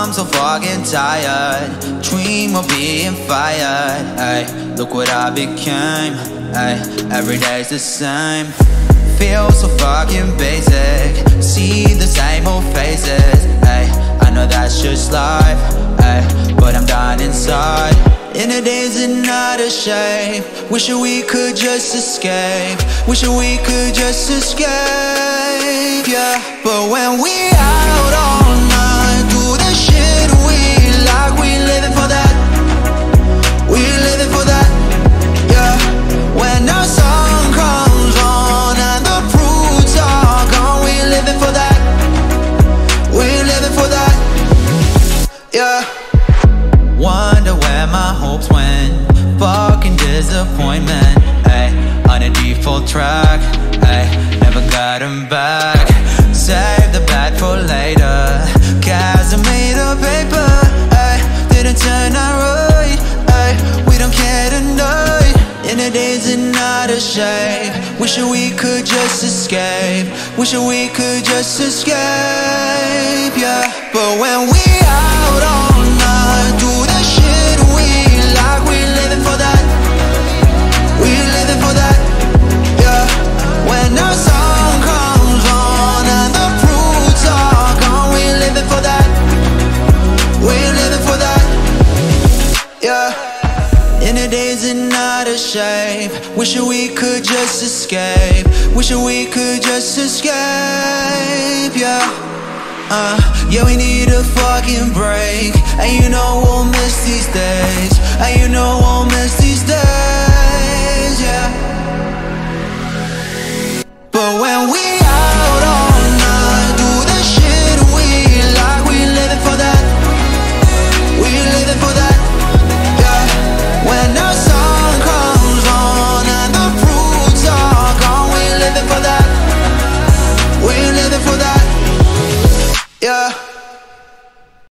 I'm so fucking tired. Dream of being fired. Ay, look what I became. Ay, every day's the same. Feel so fucking basic. See the same old faces. Ay, I know that's just life. Ay, but I'm dying inside. In the days and not a shame. Wishing we could just escape. Wishing we could just escape. Yeah, but when we out all night, do the shit we like. We living for that. We living for that. Yeah, when our song comes on and the fruits are gone, we living for that. We living for that. Yeah. Wonder where my hopes went. Fucking disappointment. Ay, on a default track. Ay, never got him back. Save the bad for later. Cause I made a paper. Ay, didn't turn out right. Ay, we don't care tonight. In the days and not a shame. Wishing we could just escape. Wishing we could just escape. Yeah, but when we out all night, do the shit we like. We living for that. We living for that. Yeah, when our song comes on and the fruits are gone, we living for that. We living for that. Yeah. In the days and not a shame. Wishing we could just escape. Wishing we could just escape. Yeah. Yeah, we need a fucking break. And you know we'll miss these days.